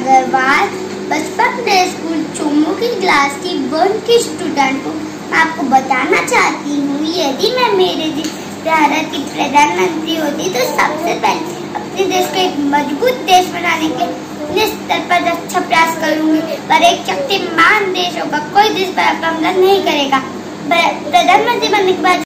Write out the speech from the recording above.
अग्रवाल बचपन play school Chomu की class की 1 की स्टूडेंट हूँ। मैं आपको बताना चाहती हूँ, यदि मैं मेरे भारत की प्रधानमंत्री होती तो सबसे पहले अपने देश को एक मजबूत देश बनाने के लिए स्तर पर अच्छा प्रयास करूंगी। पर एक शक्तिमान देश होगा, कोई देश पर हमला नहीं करेगा। प्रधानमंत्री बनने के बाद